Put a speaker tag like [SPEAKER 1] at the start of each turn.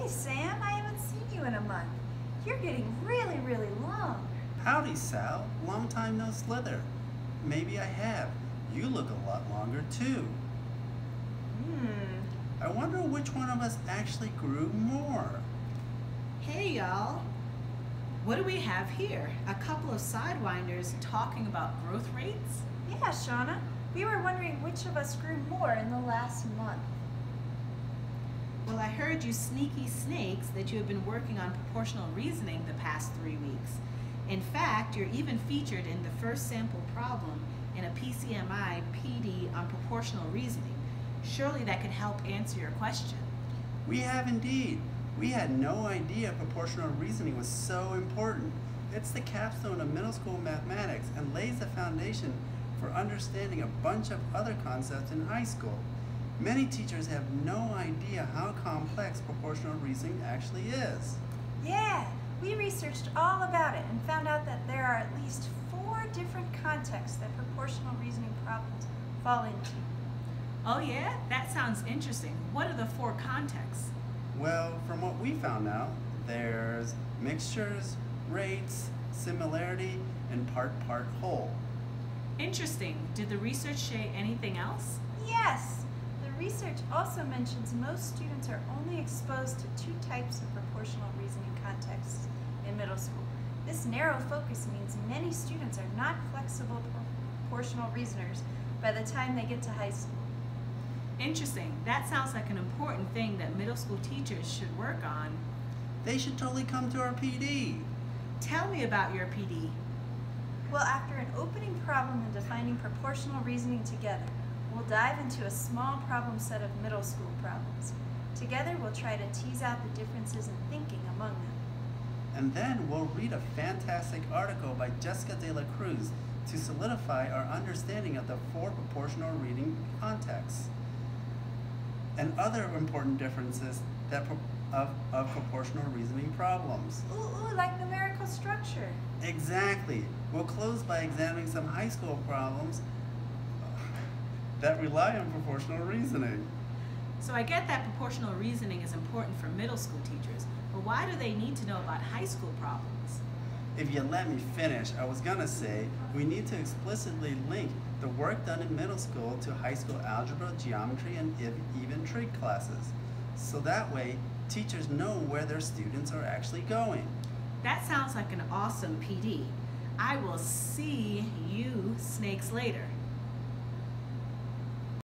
[SPEAKER 1] Hey Sam, I haven't seen you in a month. You're getting really, really long.
[SPEAKER 2] Howdy, Sal. Long time no slither. Maybe I have. You look a lot longer, too. I wonder which one of us actually grew more.
[SPEAKER 3] Hey y'all, what do we have here? A couple of sidewinders talking about growth rates?
[SPEAKER 1] Yeah, Shauna. We were wondering which of us grew more in the last month.
[SPEAKER 3] Well, I heard you sneaky snakes that you have been working on proportional reasoning the past 3 weeks. In fact, you're even featured in the first sample problem in a PCMI PD on proportional reasoning. Surely that could help answer your question.
[SPEAKER 2] We have indeed. We had no idea proportional reasoning was so important. It's the capstone of middle school mathematics and lays the foundation for understanding a bunch of other concepts in high school. Many teachers have no idea how complex proportional reasoning actually is.
[SPEAKER 1] Yeah, we researched all about it and found out that there are at least 4 different contexts that proportional reasoning problems fall into.
[SPEAKER 3] Oh yeah? That sounds interesting. What are the 4 contexts?
[SPEAKER 2] Well, from what we found out, there's mixtures, rates, similarity, and part whole.
[SPEAKER 3] Interesting. Did the research say anything else?
[SPEAKER 1] Yes! The research also mentions most students are only exposed to 2 types of proportional reasoning contexts in middle school. This narrow focus means many students are not flexible proportional reasoners by the time they get to high school.
[SPEAKER 3] Interesting. That sounds like an important thing that middle school teachers should work on.
[SPEAKER 2] They should totally come to our PD.
[SPEAKER 3] Tell me about your PD.
[SPEAKER 1] Well, after an opening problem and defining proportional reasoning together, we'll dive into a small problem set of middle school problems. Together, we'll try to tease out the differences in thinking among them.
[SPEAKER 2] And then we'll read a fantastic article by Jessica de la Cruz to solidify our understanding of the 4 proportional reading contexts and other important differences that of proportional reasoning problems.
[SPEAKER 1] Ooh, like numerical structure.
[SPEAKER 2] Exactly. We'll close by examining some high school problems that rely on proportional reasoning.
[SPEAKER 3] So I get that proportional reasoning is important for middle school teachers, but why do they need to know about high school problems?
[SPEAKER 2] If you let me finish, I was gonna say we need to explicitly link the work done in middle school to high school algebra, geometry, and even trig classes. So that way, teachers know where their students are actually going.
[SPEAKER 3] That sounds like an awesome PD. I will see you snakes later.